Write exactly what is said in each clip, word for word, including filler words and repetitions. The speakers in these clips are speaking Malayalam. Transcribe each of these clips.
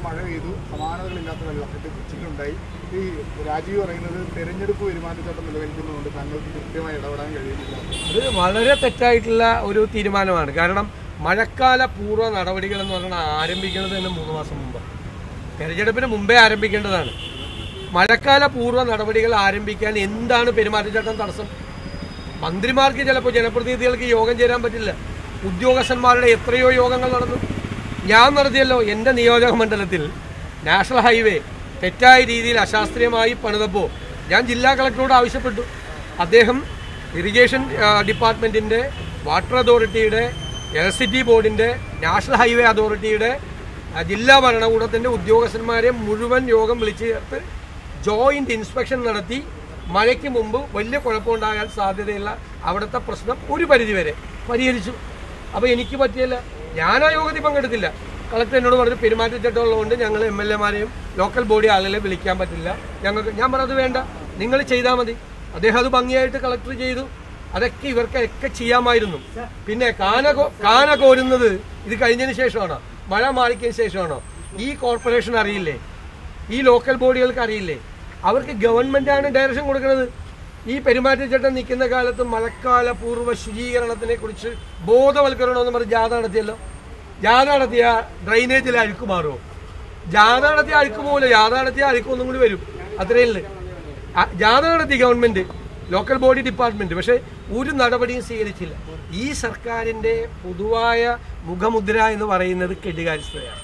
മഴ പെയ്തു, സമാനതകളില്ലാത്ത വെള്ളക്കെട്ട് കൊച്ചിയിലുണ്ടായി. ഈ രാജീവ് പറയുന്നത് തെരഞ്ഞെടുപ്പ് പെരുമാറ്റച്ചട്ടം നിലനിൽക്കുന്നതുകൊണ്ട് താങ്കൾക്ക് കൃത്യമായി ഇടപെടാൻ കഴിയുന്നില്ല. അത് വളരെ തെറ്റായിട്ടുള്ള ഒരു തീരുമാനമാണ്. കാരണം മഴക്കാല പൂർവ്വ നടപടികൾ എന്ന് പറഞ്ഞാൽ ആരംഭിക്കുന്നത് തന്നെ മൂന്ന് മാസം മുമ്പ്, തെരഞ്ഞെടുപ്പിന് മുമ്പേ ആരംഭിക്കേണ്ടതാണ്. മഴക്കാല പൂർവ്വ നടപടികൾ ആരംഭിക്കാൻ എന്താണ് പെരുമാറ്റച്ചട്ടം തടസ്സം? മന്ത്രിമാർക്ക് ചിലപ്പോൾ ജനപ്രതിനിധികൾക്ക് യോഗം ചേരാൻ പറ്റില്ല. ഉദ്യോഗസ്ഥന്മാരുടെ എത്രയോ യോഗങ്ങൾ നടന്നു. ഞാൻ നടത്തിയല്ലോ. എൻ്റെ നിയോജക മണ്ഡലത്തിൽ നാഷണൽ ഹൈവേ തെറ്റായ രീതിയിൽ അശാസ്ത്രീയമായി പണിതപ്പോൾ ഞാൻ ജില്ലാ കളക്ടറോട് ആവശ്യപ്പെട്ടു. അദ്ദേഹം ഇറിഗേഷൻ ഡിപ്പാർട്ട്മെൻറ്റിൻ്റെ, വാട്ടർ അതോറിറ്റിയുടെ, ഇലക്ട്രിസിറ്റി ബോർഡിൻ്റെ, നാഷണൽ ഹൈവേ അതോറിറ്റിയുടെ, ജില്ലാ ഭരണകൂടത്തിൻ്റെ ഉദ്യോഗസ്ഥന്മാരെ മുഴുവൻ യോഗം വിളിച്ചു ചേർത്ത് ജോയിൻറ്റ് ഇൻസ്പെക്ഷൻ നടത്തി മഴയ്ക്ക് മുമ്പ് വലിയ കുഴപ്പമുണ്ടാകാൻ സാധ്യതയുള്ള അവിടുത്തെ പ്രശ്നം ഒരു പരിധിവരെ പരിഹരിച്ചു. അപ്പോൾ എനിക്ക് പറ്റിയല്ല, ഞാൻ ആ യോഗത്തിൽ പങ്കെടുത്തില്ല. കളക്ടർ എന്നോട് പറഞ്ഞു പെരുമാറ്റച്ചട്ടം ഉള്ളതുകൊണ്ട് ഞങ്ങൾ എം എൽ എമാരെയും ലോക്കൽ ബോഡി ആളുകളെ വിളിക്കാൻ പറ്റില്ല ഞങ്ങൾക്ക്. ഞാൻ പറഞ്ഞത് വേണ്ട, നിങ്ങൾ ചെയ്താൽ മതി. അദ്ദേഹം അത് ഭംഗിയായിട്ട് കളക്ടർ ചെയ്തു. അതൊക്കെ ഇവർക്കൊക്കെ ചെയ്യാമായിരുന്നു. പിന്നെ കാന കാന കോരുന്നത് ഇത് കഴിഞ്ഞതിന് ശേഷമാണോ? മഴ മാറിക്കതിന് ശേഷമാണോ? ഈ കോർപ്പറേഷൻ അറിയില്ലേ? ഈ ലോക്കൽ ബോഡികൾക്ക് അറിയില്ലേ? അവർക്ക് ഗവൺമെൻറ്റാണ് ഡയറക്ഷൻ കൊടുക്കുന്നത്. ഈ പെരുമാറ്റച്ചട്ടം നിൽക്കുന്ന കാലത്ത് മഴക്കാല പൂർവ്വ ശുചീകരണത്തിനെ കുറിച്ച് ബോധവൽക്കരണമെന്ന് പറഞ്ഞ് ജാഥ നടത്തിയല്ലോ. ജാഥ നടത്തിയ ഡ്രൈനേജിൽ അഴുക്ക് മാറുമോ? ജാഥ നടത്തിയ അഴുക്ക് പോകില്ല. ജാഥ നടത്തിയ അഴുക്കൊന്നും കൂടി വരും. അത്രയല്ലേ. ജാഥ നടത്തി ഗവൺമെൻറ്, ലോക്കൽ ബോഡി ഡിപ്പാർട്ട്മെൻറ്റ്, പക്ഷേ ഒരു നടപടിയും സ്വീകരിച്ചില്ല. ഈ സർക്കാരിൻ്റെ പൊതുവായ മുഖമുദ്ര എന്ന് പറയുന്നത് കെടുകാര്യസ്ഥതയാണ്.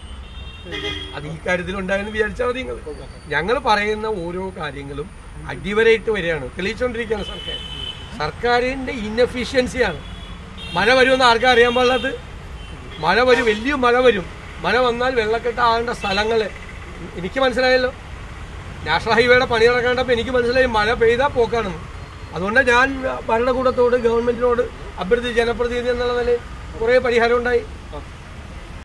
അത് ഈ കാര്യത്തിലുണ്ടായെന്ന് വിചാരിച്ചാൽ മതി. നിങ്ങൾ ഞങ്ങൾ പറയുന്ന ഓരോ കാര്യങ്ങളും അടിവരയിട്ട് വരികയാണ്, തെളിയിച്ചുകൊണ്ടിരിക്കുകയാണ് സർക്കാർ. സർക്കാരിൻ്റെ ഇൻഎഫിഷ്യൻസിയാണ്. മഴ വരുമെന്ന് ആർക്കും അറിയാൻ പാടില്ലാത്തത്. മഴ വരും, വലിയ മഴ വരും. മഴ വന്നാൽ വെള്ളക്കെട്ട് ആകേണ്ട സ്ഥലങ്ങൾ എനിക്ക് മനസ്സിലായല്ലോ. നാഷണൽ ഹൈവേയുടെ പണി നടക്കേണ്ടപ്പോൾ എനിക്ക് മനസ്സിലായി മഴ പെയ്താൽ പോക്കാണെന്ന്. അതുകൊണ്ട് ഞാൻ ഭരണകൂടത്തോട്, ഗവൺമെൻറ്റിനോട് അഭ്യർത്ഥിച്ച് ജനപ്രതിനിധി എന്നുള്ള നിലയിൽ കുറേ പരിഹാരം ഉണ്ടായി.